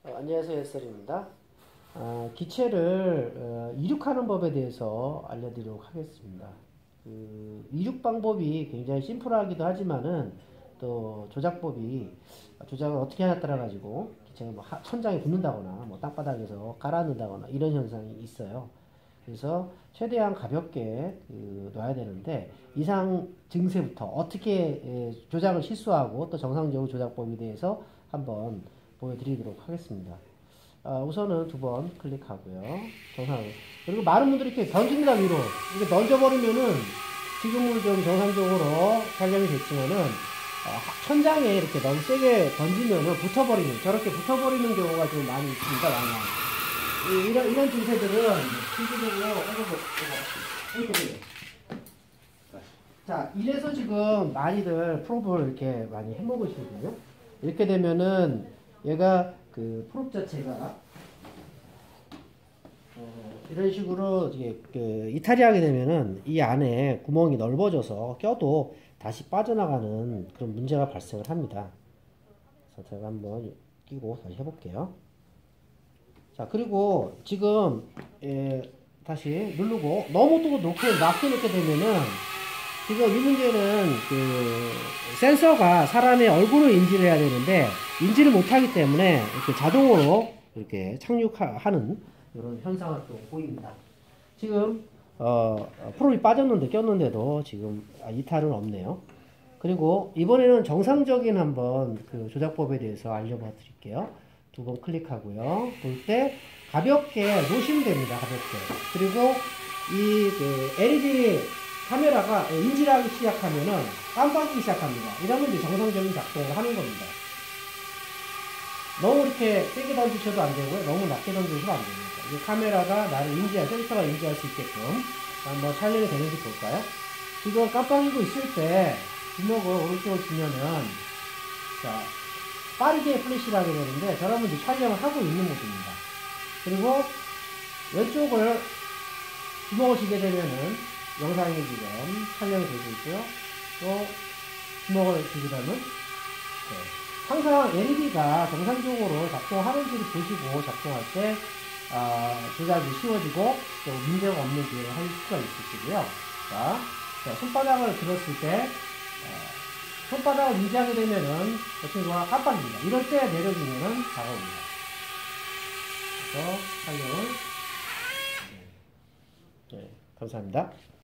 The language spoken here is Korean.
안녕하세요, 햇살입니다. 기체를 이륙하는 법에 대해서 알려드리도록 하겠습니다. 이륙 방법이 굉장히 심플하기도 하지만은 또 조작을 어떻게 하냐에 따라 가지고 기체가 뭐 천장에 붙는다거나 뭐 땅바닥에서 가라앉는다거나 이런 현상이 있어요. 그래서 최대한 가볍게 놔야 되는데 이상 증세부터 어떻게 조작을 실수하고 또 정상적으로 조작법에 대해서 한번 보여드리도록 하겠습니다. 우선은 두 번 클릭하고요. 정상으로. 그리고 많은 분들이 이렇게 던집니다, 위로. 이렇게 던져버리면은 지금은 좀 정상적으로 촬영이 됐지만은 천장에 이렇게 너무 세게 던지면은 저렇게 붙어버리는 경우가 좀 많이 있습니다, 왕왕. 이런 증세들은 실질적으로 자, 이래서 지금 많이들 프롭을 이렇게 많이 해먹으시거든요. 이렇게 되면은 얘가 프롭 자체가 이런 식으로 이탈이 하게 되면은 이 안에 구멍이 넓어져서 껴도 다시 빠져나가는 그런 문제가 발생을 합니다. 그래서 제가 한번 끼고 다시 해볼게요. 자, 그리고 지금 다시 누르고 너무 또 낮게 놓게 되면은 지금 이 문제는 센서가 사람의 얼굴을 인지를 해야 되는데 인지를 못하기 때문에 이렇게 자동으로 이렇게 착륙하는 이런 현상을 또 보입니다. 지금 프롭이 꼈는데도 지금 이탈은 없네요. 그리고 이번에는 정상적인 한번 조작법에 대해서 알려봐 드릴게요. 두 번 클릭하고요. 볼 때 가볍게 놓으시면 됩니다. 가볍게. 그리고 이 LED 카메라가 인지를 하기 시작하면은 깜빡이기 시작합니다. 이러면 이제 정상적인 작동을 하는 겁니다. 너무 이렇게 세게 던지셔도 안 되고요. 너무 낮게 던지셔도 안 됩니다. 이 카메라가 센서가 인지할 수 있게끔 한번 촬영이 되는지 볼까요? 지금 깜빡이고 있을 때 주먹을 오른쪽으로 주면은 자, 빠르게 플래시를 하게 되는데 저러면 이제 촬영을 하고 있는 모습입니다. 그리고 왼쪽을 주먹을 쥐게 되면은 영상이 지금 촬영이 되고 있고요. 또 주먹을 쥐게 되면 항상 LED가 정상적으로 작동하는지를 보시고 작동할 때 조작이 쉬워지고 또 문제가 없는 기회를 할 수가 있으시고요. 자, 손바닥을 들었을 때 손바닥을 유지하게 되면은 이 친구가 깜빡입니다. 이럴 때 내려주면은 작업입니다. 그래서 촬영을 감사합니다.